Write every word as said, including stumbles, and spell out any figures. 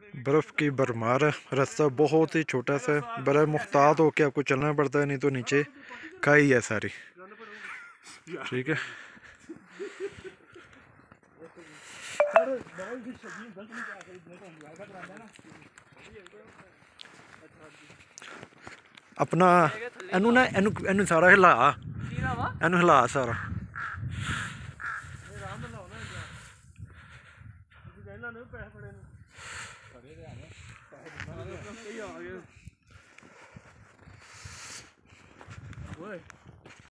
बर्फ़ की भरमार है, रास्ता बहुत ही छोटा सा है, बड़ा मुख्तात होके आपको चलना पड़ता है, नहीं तो नीचे खाई है सारी। ठीक है, अपना एनू ना एनू एनू सारा हिला एनू हिला सारा